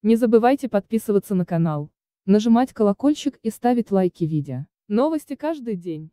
Не забывайте подписываться на канал, нажимать колокольчик и ставить лайки видео. Новости каждый день.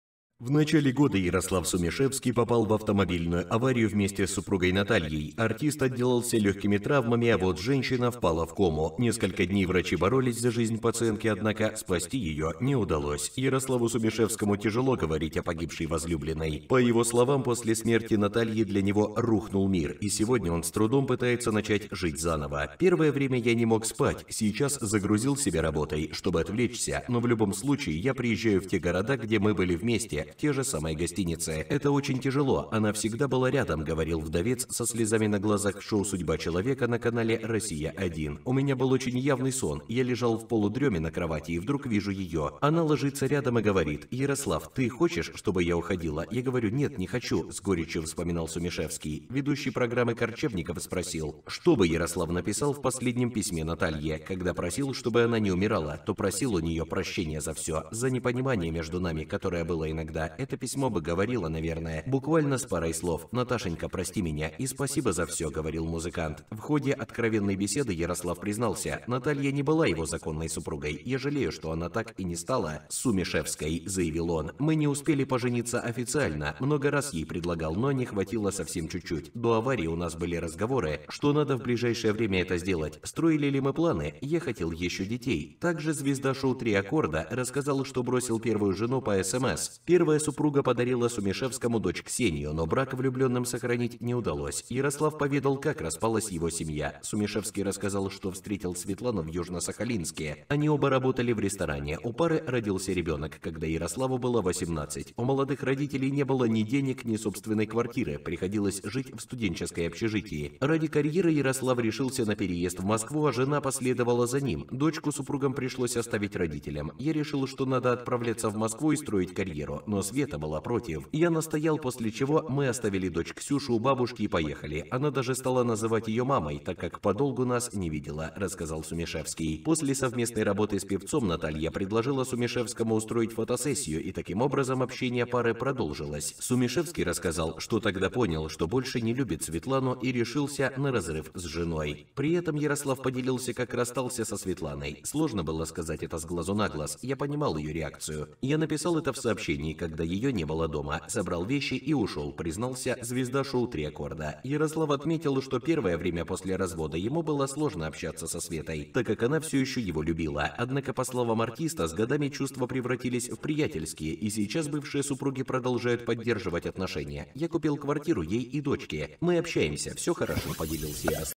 В начале года Ярослав Сумишевский попал в автомобильную аварию вместе с супругой Натальей. Артист отделался легкими травмами, а вот женщина впала в кому. Несколько дней врачи боролись за жизнь пациентки, однако спасти ее не удалось. Ярославу Сумишевскому тяжело говорить о погибшей возлюбленной. По его словам, после смерти Натальи для него рухнул мир, и сегодня он с трудом пытается начать жить заново. Первое время я не мог спать, сейчас загрузил себя работой, чтобы отвлечься, но в любом случае я приезжаю в те города, где мы были вместе, в те же самые гостиницы. Это очень тяжело, она всегда была рядом, говорил вдовец со слезами на глазах в шоу «Судьба человека» на канале «Россия-1». У меня был очень явный сон, я лежал в полудреме на кровати и вдруг вижу ее. Она ложится рядом и говорит: «Ярослав, ты хочешь, чтобы я уходила?» Я говорю: «Нет, не хочу», с горечью вспоминал Сумишевский. Ведущий программы Корчевников спросил, что бы Ярослав написал в последнем письме Наталье, когда просил, чтобы она не умирала, то просил у нее прощения за все, за непонимание между нами, которое было иногда. Это письмо бы говорило, наверное, буквально с парой слов: «Наташенька, прости меня и спасибо за все», говорил музыкант. В ходе откровенной беседы Ярослав признался: Наталья не была его законной супругой. «Я жалею, что она так и не стала Сумишевской», заявил он. «Мы не успели пожениться официально. Много раз ей предлагал, но не хватило совсем чуть-чуть. До аварии у нас были разговоры, что надо в ближайшее время это сделать. Строили ли мы планы? Я хотел еще детей». Также звезда шоу «Три аккорда» рассказал, что бросил первую жену по СМС. Первая супруга подарила Сумишевскому дочь Ксению, но брак влюбленным сохранить не удалось. Ярослав поведал, как распалась его семья. Сумишевский рассказал, что встретил Светлану в Южно-Сахалинске. Они оба работали в ресторане. У пары родился ребенок, когда Ярославу было 18. У молодых родителей не было ни денег, ни собственной квартиры. Приходилось жить в студенческой общежитии. Ради карьеры Ярослав решился на переезд в Москву, а жена последовала за ним. Дочку супругам пришлось оставить родителям. Я решил, что надо отправляться в Москву и строить карьеру, но Света была против. Я настоял, после чего мы оставили дочь Ксюшу у бабушки и поехали. Она даже стала называть ее мамой, так как подолгу нас не видела, рассказал Сумишевский. После совместной работы с певцом Наталья предложила Сумишевскому устроить фотосессию, и таким образом общение пары продолжилось. Сумишевский рассказал, что тогда понял, что больше не любит Светлану и решился на разрыв с женой. При этом Ярослав поделился, как расстался со Светланой. Сложно было сказать это с глазу на глаз, я понимал ее реакцию. Я написал это в сообщении, когда ее не было дома, собрал вещи и ушел, признался звезда шоу «Три аккорда». Ярослав отметил, что первое время после развода ему было сложно общаться со Светой, так как она все еще его любила. Однако, по словам артиста, с годами чувства превратились в приятельские, и сейчас бывшие супруги продолжают поддерживать отношения. «Я купил квартиру ей и дочке. Мы общаемся, все хорошо», поделился Ярослав.